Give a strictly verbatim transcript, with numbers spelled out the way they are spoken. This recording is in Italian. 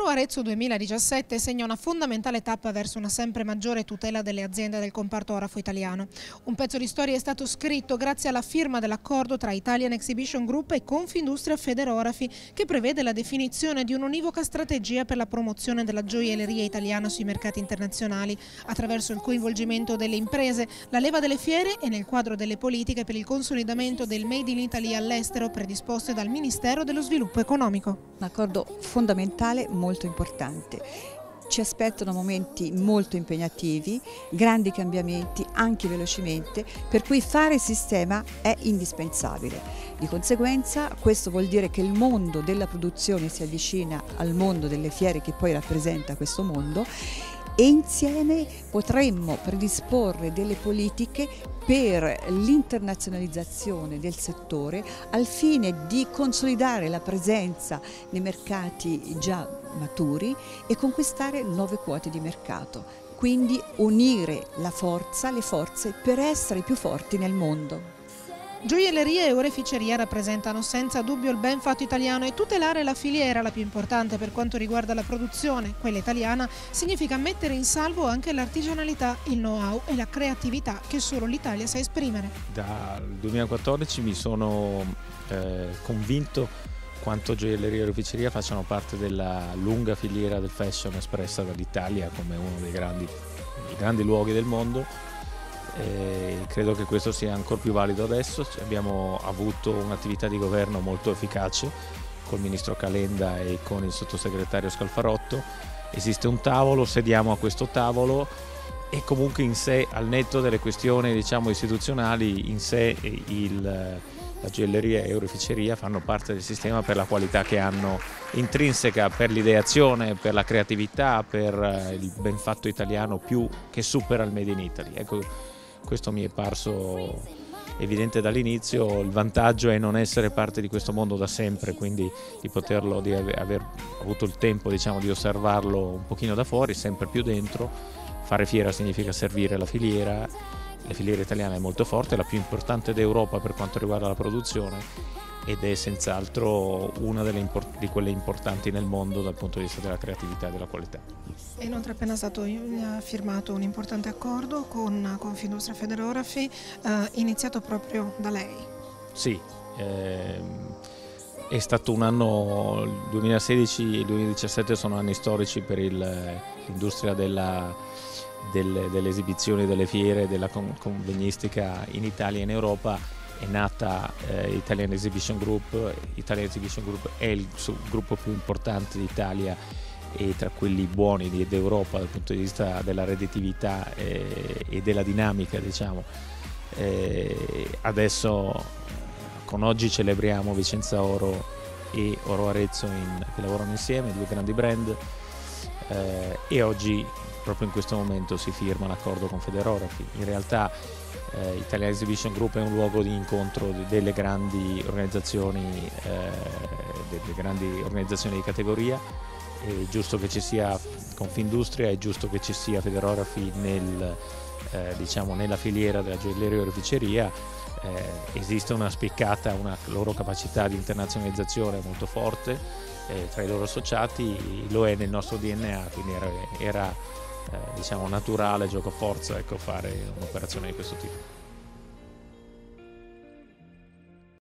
Arezzo duemiladiciassette segna una fondamentale tappa verso una sempre maggiore tutela delle aziende del comparto orafo italiano. Un pezzo di storia è stato scritto grazie alla firma dell'accordo tra Italian Exhibition Group e Confindustria Federorafi, che prevede la definizione di un'univoca strategia per la promozione della gioielleria italiana sui mercati internazionali, attraverso il coinvolgimento delle imprese, la leva delle fiere e nel quadro delle politiche per il consolidamento del Made in Italy all'estero predisposte dal Ministero dello Sviluppo Economico. Un accordo fondamentale, molto importante. Ci aspettano momenti molto impegnativi, grandi cambiamenti anche velocemente, per cui fare sistema è indispensabile. Di conseguenza questo vuol dire che il mondo della produzione si avvicina al mondo delle fiere, che poi rappresenta questo mondo, e insieme potremmo predisporre delle politiche per l'internazionalizzazione del settore al fine di consolidare la presenza nei mercati già maturi e conquistare nuove quote di mercato. Quindi unire la forza, le forze per essere più forti nel mondo. Gioielleria e oreficeria rappresentano senza dubbio il ben fatto italiano, e tutelare la filiera, la più importante per quanto riguarda la produzione, quella italiana, significa mettere in salvo anche l'artigianalità, il know-how e la creatività che solo l'Italia sa esprimere. Dal duemilaquattordici mi sono eh, convinto quanto gioielleria e oreficeria facciano parte della lunga filiera del fashion espressa dall'Italia come uno dei grandi, dei grandi luoghi del mondo. E credo che questo sia ancora più valido adesso. Abbiamo avuto un'attività di governo molto efficace col ministro Calenda e con il sottosegretario Scalfarotto. Esiste un tavolo, sediamo a questo tavolo e comunque in sé, al netto delle questioni diciamo istituzionali, in sé il, la gioielleria e oreficeria fanno parte del sistema per la qualità che hanno intrinseca, per l'ideazione, per la creatività, per il ben fatto italiano più che supera il Made in Italy. Ecco, questo mi è parso evidente dall'inizio. Il vantaggio è non essere parte di questo mondo da sempre, quindi di poterlo, di aver avuto il tempo diciamo, di osservarlo un pochino da fuori, sempre più dentro. Fare fiera significa servire la filiera. La filiera italiana è molto forte, è la più importante d'Europa per quanto riguarda la produzione, ed è senz'altro una delle import- di quelle importanti nel mondo dal punto di vista della creatività e della qualità. E inoltre è appena stato firmato un importante accordo con Confindustria Federorafi, eh, iniziato proprio da lei. Sì, ehm, è stato un anno, il duemilasedici e il duemiladiciassette sono anni storici per l'industria della, delle, delle esibizioni, delle fiere, della convegnistica in Italia e in Europa. È nata eh, Italian Exhibition Group. Italian Exhibition Group è il gruppo più importante d'Italia e tra quelli buoni d'Europa dal punto di vista della redditività eh, e della dinamica, diciamo. Eh, adesso con oggi celebriamo Vicenza Oro e Oro Arezzo in, che lavorano insieme, due grandi brand, eh, e oggi proprio in questo momento si firma l'accordo con Federorafi. In realtà eh, Italian Exhibition Group è un luogo di incontro delle grandi organizzazioni, eh, delle grandi organizzazioni di categoria. È giusto che ci sia Confindustria, è giusto che ci sia Federorafi nel, eh, diciamo, nella filiera della gioielleria e oreficeria. Eh, esiste una spiccata, una loro capacità di internazionalizzazione molto forte eh, tra i loro associati, lo è nel nostro D N A, quindi era, era eh, diciamo naturale, giocoforza, ecco, fare un'operazione di questo tipo.